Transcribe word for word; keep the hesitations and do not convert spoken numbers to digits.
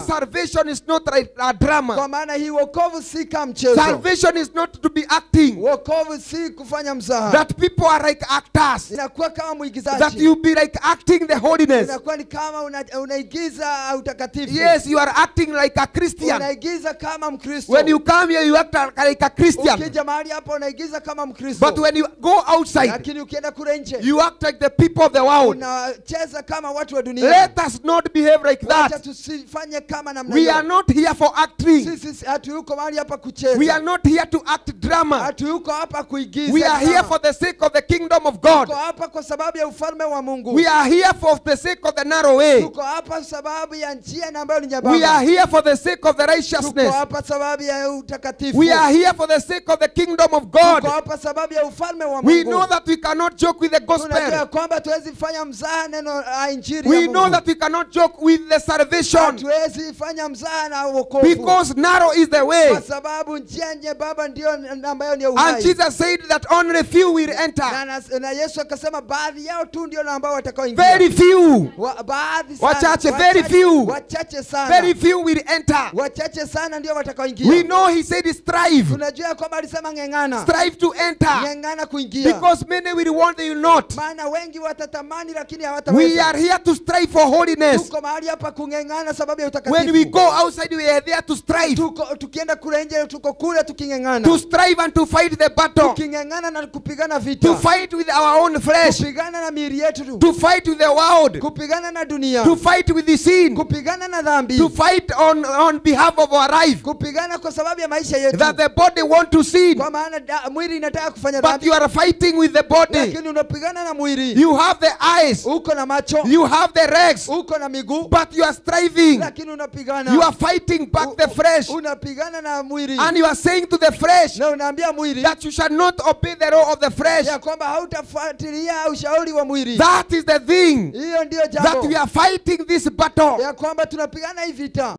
This salvation is not a, a drama. Kwa maana hii wokovu si kama mchezo. Salvation is not to be acting. Wokovu si kufanya mzaha. That people are like actors. Inakuwa kama mwigizaji. That you be like acting the holiness. Inakuwa ni kama una, unaigiza utakatifu. Yes, you are acting like a Christian. Unaigiza kama Mkristo. When you come here, you act like a Christian. Ukija mahali hapa unaigiza kama Mkristo. But when you go outside, lakini ukienda kule nje, you act like the people of the world. Unacheza kama watu wa dunia. Let us not behave like that. Wacha tusifanye kama namna We hiyo. are not here for acting. Sisi hatuyuko mahali hapa kucheza. We are not here to act drama. Hatuyuko hapa kuigiza. We are here for the sake of the kingdom of God. Tuko hapa kwa sababu ya ufalme wa Mungu. We are here for the sake of the narrow way. Tuko hapa sababu ya njia ambayo ni nyembamba. We are here for the sake of the Tuko righteousness. hapa sababu ya utakatifu. We are here for the sake of the kingdom of God. Tuko hapa sababu ya ufalme wa Mungu. We know that we cannot joke with the Tunajua gospel. kwamba tuwezi fanya mzaha neno la injili ya We Mungu. know that we cannot joke with the salvation. Tuwezi fanya mzaha na wokovu. Because narrow is the way. Kwa sababu njia nyembamba ndio ambayo ni And uhai. Jesus said that only few will enter. Na, na Yesu akasema baadhi yao tu ndio ambao watakaoingia. Very few. Wa, baadhi sana. Wachache, very few. Wachache sana. Very few will enter. Wachache sana ndio watakaoingia. We know he said strive. Tunajua kwamba alisema ngengana. Strive to enter. Ngengana kuingia. Because many will want, they will not. Maana wengi watatamani lakini hawataweza. We are here to strive for holiness. Tuko mahali hapa kungengana sababu ya utakatifu. When we go outside, we are there to strive. Tuko tukienda kule nje tuko kule tukingengana. To strive and to fight the battle. Tukingengana na kupigana vita. To fight with our own flesh. Kupigana na miili yetu. To fight with the world. Kupigana na dunia. To fight with the sin. Kupigana na dhambi. To fight on on behalf of our life. Kupigana kwa sababu ya maisha yetu. That the body want to sin. Kwa maana mwili inataka kufanya But dhambi. you are fighting with the body. Lakini unapigana na mwili. You have the eyes. Uko na macho. You have the legs. Uko na miguu. But you are striving. Lakini unapigana. You are fighting back the flesh. Unapigana na mwili. And you are saying to the flesh na unaambia mwili that you shall not obey the law of the flesh. Ya kwamba hautafuatilia ushauri wa mwili. That is the thing. Hiyo ndio jambo. That we are fighting this battle. Ya kwamba tunapigana hii vita.